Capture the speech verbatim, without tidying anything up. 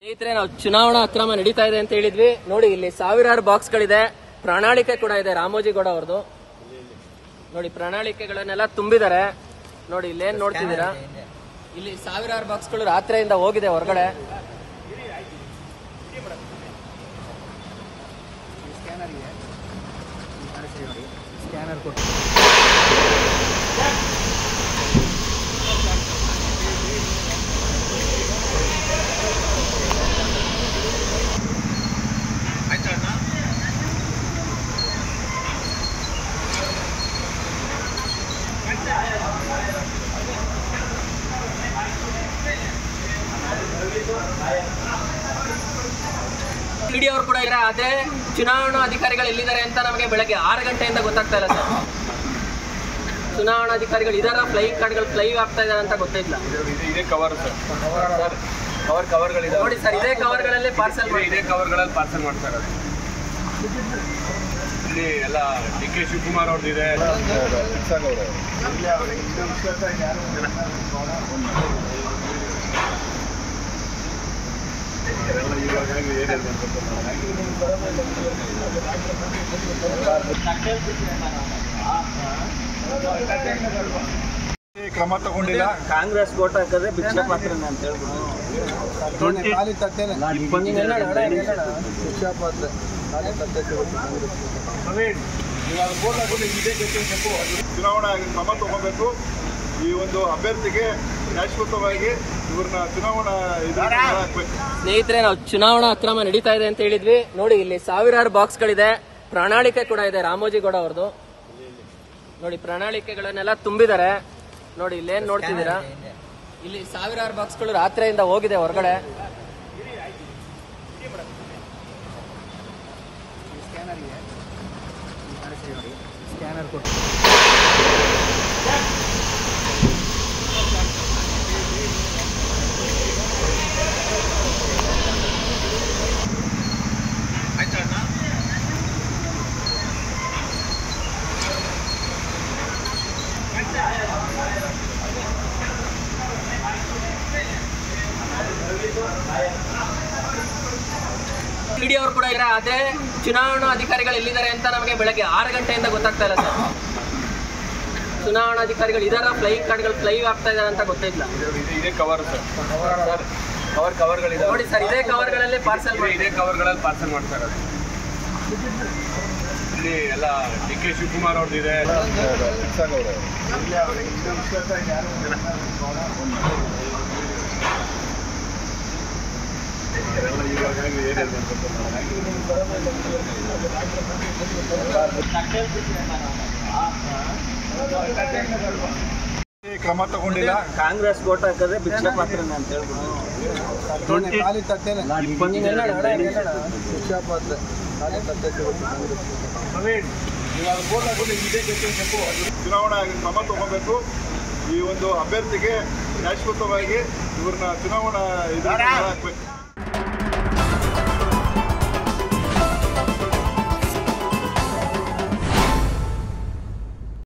ಸ್ನೇಹಿತರೆ, ನಾವು ಚುನಾವಣಾ ಅಕ್ರಮ ನಡೀತಾ ಇದೆ ಅಂತ ಹೇಳಿದ್ವಿ. ನೋಡಿ, ಇಲ್ಲಿ ಸಾವಿರಾರು ಬಾಕ್ಸ್ ಗಳಿದೆ, ಪ್ರಣಾಳಿಕೆ ಕೂಡ ಇದೆ ರಾಮೋಜಿಗೌಡ ಅವ್ರದ್ದು. ನೋಡಿ, ಪ್ರಣಾಳಿಕೆಗಳನ್ನೆಲ್ಲ ತುಂಬಿದ್ದಾರೆ. ನೋಡಿ, ಇಲ್ಲೇನ್ ನೋಡ್ತಿದ್ದೀರಾ, ಇಲ್ಲಿ ಸಾವಿರಾರು ಬಾಕ್ಸ್ ಗಳು ರಾತ್ರಿಯಿಂದ ಹೋಗಿದೆ ಹೊರಗಡೆ. ಪಿಡಿ ಅವರು ಕೂಡ ಇದ್ದಾರೆ. ಅದೇ ಚುನಾವಣಾ ಅಧಿಕಾರಿಗಳು ಎಲ್ಲಿದ್ದಾರೆ ಅಂತ ನಮಗೆ ಬೆಳಗ್ಗೆ ಆರು ಗಂಟೆಯಿಂದ ಗೊತ್ತಾಗ್ತಾ ಇಲ್ಲ ಸರ್. ಚುನಾವಣಾಧಿಕಾರಿಗಳು ಇದರ ಫ್ಲೈಯಿಂಗ್ ಕಾರ್ಡ್ಗಳು ಫ್ಲೈ ಆಗ್ತಾ ಇದ್ದಾರೆ ಅಂತ ಗೊತ್ತಿಲ್ಲ. ಇದೇ ಕವರ್ ಸರ್, ಕವರ್ ಕವರ್ಗಳಿದೆ ನೋಡಿ ಸರ್, ಇದೇ ಕವರ್ಗಳಲ್ಲಿ ಪಾರ್ಸಲ್ ಮಾಡಿ ಇದೇ ಕವರ್ಗಳಲ್ಲಿ ಪಾರ್ಸಲ್ ಮಾಡ್ತಾ ಇರೋದು. ಇಲ್ಲಿ ಎಲ್ಲ ಡಿ ಕೆ ಶಿವಕುಮಾರ್ ಅವ್ರದ್ದು ಇದೆ. ಕ್ರಮ ತಗೊಂಡಿಲ್ಲ. ಕಾಂಗ್ರೆಸ್ ಓಟ್ ಹಾಕಿದ್ರೆ ಭಿಕ್ಷೆ ಪಾತ್ರ ಅಂತ ಹೇಳ್ಬೋದು. ಚುನಾವಣಾ ಕ್ರಮ ತಗೋಬೇಕು. ಈ ಒಂದು ಅಭ್ಯರ್ಥಿಗೆ ಶಾಶ್ವತವಾಗಿ ಇವ್ರನ್ನ ಚುನಾವಣಾ ಹಾಕ್ಬೇಕು. ಸ್ನೇಹಿತರೆ, ನಾವು ಚುನಾವಣಾ ಅಕ್ರಮ ನಡೀತಾ ಇದೆ ಅಂತ ಹೇಳಿದ್ವಿ. ನೋಡಿ, ಇಲ್ಲಿ ಸಾವಿರಾರು ಬಾಕ್ಸ್ ಗಳಿದೆ, ಪ್ರಣಾಳಿಕೆ ಕೂಡ ಇದೆ ರಾಮೋಜಿಗೌಡ ಅವ್ರದ್ದು. ನೋಡಿ, ಪ್ರಣಾಳಿಕೆಗಳನ್ನೆಲ್ಲ ತುಂಬಿದ್ದಾರೆ. ನೋಡಿ, ಇಲ್ಲೇನ್ ನೋಡ್ತಿದ್ದೀರಾ, ಇಲ್ಲಿ ಸಾವಿರಾರು ಬಾಕ್ಸ್ ಗಳು ರಾತ್ರಿಯಿಂದ ಹೋಗಿದೆ ಹೊರಗಡೆ. ಪಿಡಿ ಅವರು ಕೂಡ ಇದ್ದಾರೆ. ಅದೇ ಚುನಾವಣಾ ಅಧಿಕಾರಿಗಳು ಎಲ್ಲಿದ್ದಾರೆ ಅಂತ ನಮಗೆ ಬೆಳಗ್ಗೆ ಆರು ಗಂಟೆಯಿಂದ ಗೊತ್ತಾಗ್ತಾ ಇಲ್ಲ ಸರ್. ಚುನಾವಣಾಧಿಕಾರಿಗಳು ಇದರ ಫ್ಲೈಯಿಂಗ್ ಕಾರ್ಡ್ಗಳು ಫ್ಲೈ ಆಗ್ತಾ ಇದ್ದಾರೆ ಅಂತ ಗೊತ್ತಿಲ್ಲ. ಇದೇ ಕವರ್ ಸರ್, ಕವರ್ ಕವರ್ಗಳಿದೆ ನೋಡಿ ಸರ್, ಇದೇ ಕವರ್ಗಳಲ್ಲಿ ಪಾರ್ಸಲ್ ಮಾಡಿ ಇದೇ ಕವರ್ಗಳಲ್ಲಿ ಪಾರ್ಸಲ್ ಮಾಡ್ತಾ ಇರೋದು. ಇಲ್ಲಿ ಎಲ್ಲ ಡಿ ಕೆ ಶಿವಕುಮಾರ್ ಅವ್ರದ್ದು ಇದೆ. ಕ್ರಮ ತಗೊಂಡಿಲ್ಲ. ಕಾಂಗ್ರೆಸ್ ಓಟ್ ಹಾಕಿದ್ರೆ ಭಿಕ್ಷೆ ಪಾತ್ರ ಅಂತ ಹೇಳ್ಬೋದು. ಚುನಾವಣಾ ಕ್ರಮ ತಗೋಬೇಕು. ಈ ಒಂದು ಅಭ್ಯರ್ಥಿಗೆ ಶಾಶ್ವತವಾಗಿ ಇವ್ರನ್ನ ಚುನಾವಣಾ ಹಾಕ್ಬೇಕು.